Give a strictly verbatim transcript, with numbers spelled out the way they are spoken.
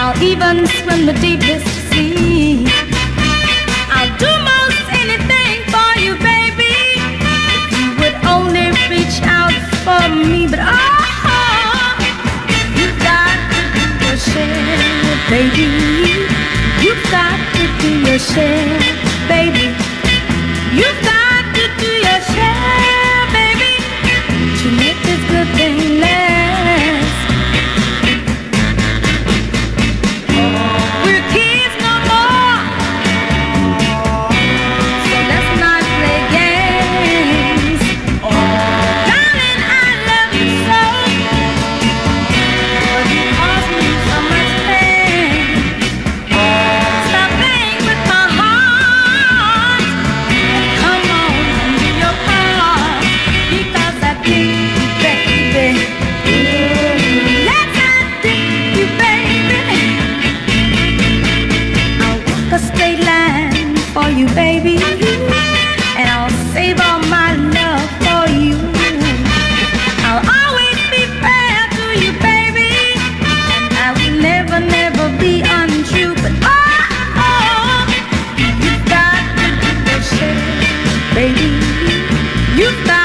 I'll even swim the deepest sea. I'll do most anything for you, baby, if you would only reach out for me. But oh, you've got to do your share, baby. You've got to do your share, baby. You've got to do your share, baby, to make this good thing last. We're kids no more, so let's not play games. Darling, I love you so, but you cause me so much pain. Stop playing with my heart and come on and do your part, because I dig you, baby. Yes, I dig you, baby. I'll walk a straight line for you, baby, and I'll save all my love for you. I'll always be fair to you, baby, and I will never, never be untrue. But oh, oh, you've got to do your share, baby. You've got